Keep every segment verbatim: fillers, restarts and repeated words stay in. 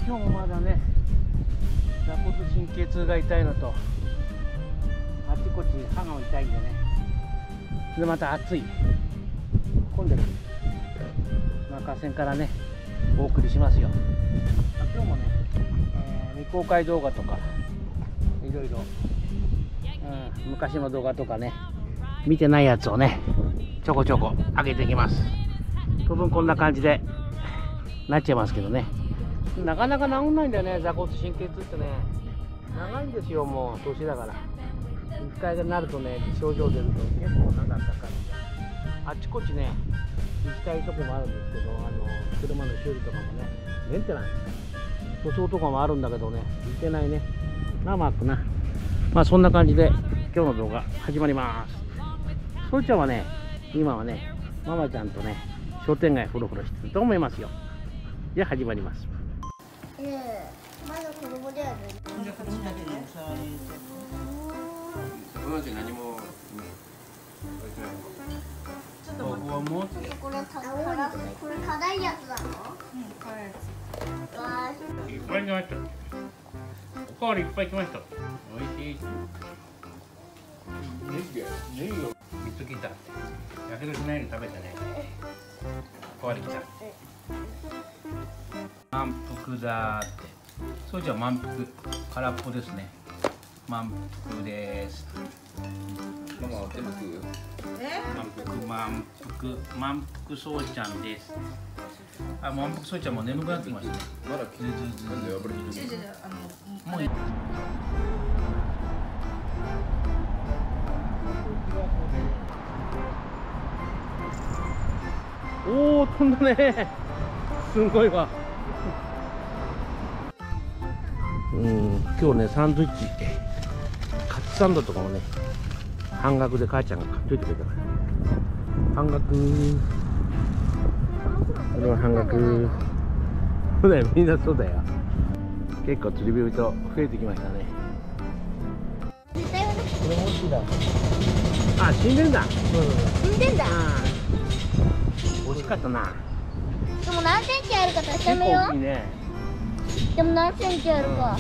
今日もまだね座骨神経痛が痛いのとあちこち歯が痛いんでね。でまた暑い、混んでる。まあ、河川からねお送りしますよ。今日もね、えー、未公開動画とかいろいろ、うん、昔の動画とかね見てないやつをねちょこちょこ上げていきます。当分こんな感じでなっちゃいますけどね。なかなか治んないんだよね、座骨神経痛ってね。長いんですよ、もう年だから。一回になるとね、症状出ると結構長かったから、あっちこっちね行きたいとこもあるんですけど、あの車の修理とかもね、メンテナンス塗装とかもあるんだけどね、行けないね。まあまあな、まあそんな感じで今日の動画始まります。そうちゃんはね、今はねママちゃんとね商店街フロフロしてると思いますよ。じゃあ始まります。 ねえ、まだ子供だよね。 じゃあ、子供だけでさ、入れて。 そのうち何も。 ちょっと待って。 もう。 これたからこれ辛いやつなの？ うん、辛いやつ。 わいっぱい来ました。おかわりいっぱい来ました。美味しい。ネギネギをいつ来た。やけどしないように食べてね。おかわり来た。満腹だって。そうじゃ満腹。空っぽですね。満腹です。 ママは全部食う。 え？ 満腹満腹満腹そうちゃんです。あ、満腹そうちゃんも眠くなってきましたね。 まだ気づいてなんで破れてる違う違う、あの、 もういい。おお、飛んだね。すごいわ。うん、今日ねサンドイッチ、カツサンドとかもね半額で母ちゃんが買っといてくれたから。半額。これは半額。そうだよ、みんなそうだよ。結構釣り人増えてきましたね。 絶対私これもしだ。あ、死んでんだ。 死んでんだ。 惜しかったな。 でも何センチあるか確結かめよ構大きいね。 う。でも何センチあるか。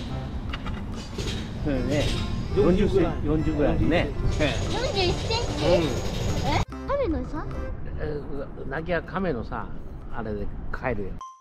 うんね。四十センチ、四十ぐらいね。 よんじゅういっセンチ？え？亀の餌？ え、なきゃ亀のさ、あれで帰るよ。